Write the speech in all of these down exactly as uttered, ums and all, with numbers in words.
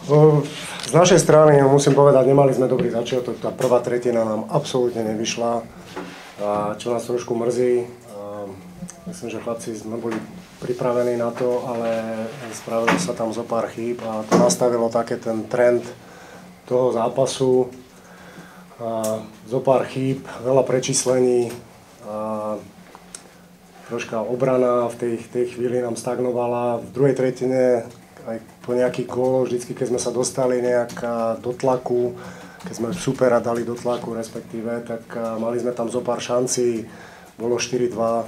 Z našej strany musím povedať, nemali sme dobrý začiatok, tá prvá tretina nám absolútne nevyšla, a čo nás trošku mrzí. Myslím, že chlapci sme boli pripravení na to, ale spravilo sa tam zo pár chýb a to nastavilo také ten trend toho zápasu. Zo pár chýb, veľa prečíslení, a troška obrana v tej, tej chvíli nám stagnovala. V druhej tretine aj po nejakých góloch, vždycky keď sme sa dostali nejak do tlaku, keď sme supera dali do tlaku respektíve, tak mali sme tam zo pár šancí, bolo štyri dva.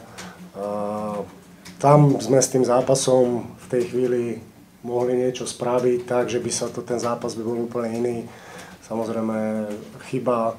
Tam sme s tým zápasom v tej chvíli mohli niečo spraviť tak, že by sa to, ten zápas by bol úplne iný. Samozrejme chyba,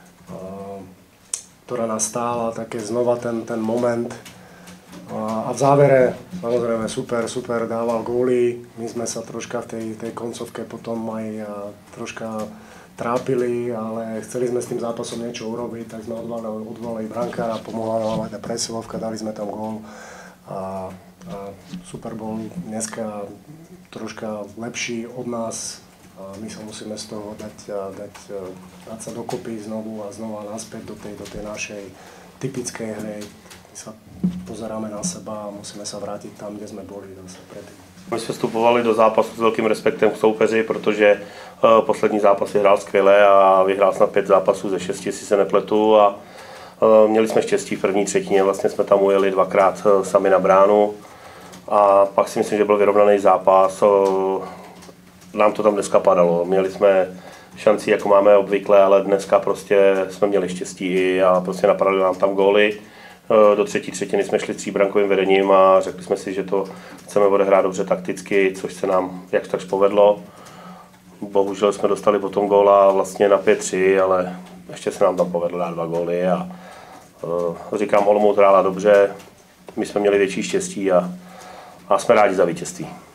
ktorá nás stála, také znova ten, ten moment. A v závere, samozrejme, super, super dával góly. My sme sa troška v tej, tej koncovke potom aj troška trápili, ale chceli sme s tým zápasom niečo urobiť, tak sme odvolali, odvolali brankára, pomohla nám aj tá presilovka, dali sme tam gól. A, a super bol dneska troška lepší od nás. A my sa musíme z toho dať, dať, dať sa dokopy znovu a znova naspäť do tej, do tej našej typickej hry. My sa pozeráme na seba a musíme sa vrátiť tam, kde sme boli zase predtým. My jsme vstupovali do zápasu s velkým respektem k soupeři, protože uh, poslední zápas vyhrál skvěle a vyhrál snad pět zápasů ze šesti, jestli se nepletu. A uh, měli jsme štěstí v první třetině, vlastně jsme tam ujeli dvakrát uh, sami na bránu. A pak si myslím, že byl vyrovnaný zápas. Uh, nám to tam dneska padalo. Měli jsme šanci, jako máme obvykle, ale dneska prostě jsme měli štěstí a prostě napadali nám tam góly. Do třetí třetiny jsme šli s tříbrankovým vedením a řekli jsme si, že to chceme odehrát dobře takticky, což se nám jak tak povedlo. Bohužel jsme dostali potom góla vlastně na pět tři, ale ještě se nám tam povedlo dát dva góly a uh, říkám, Olomouc hrála dobře, my jsme měli větší štěstí a, a jsme rádi za vítězství.